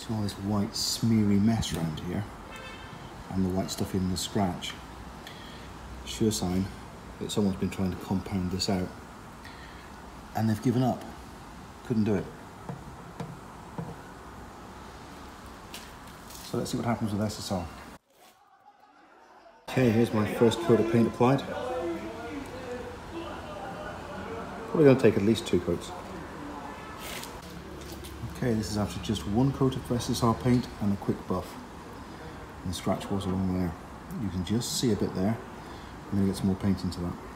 See all this white smeary mess around here and the white stuff in the scratch. Sure sign that someone's been trying to compound this out and they've given up. Couldn't do it. So let's see what happens with SSR. Okay, here's my first coat of paint applied. Probably going to take at least 2 coats. Okay, this is after just 1 coat of SSR paint and a quick buff. And the scratch was along there. You can just see a bit there. I'm going to get some more paint into that.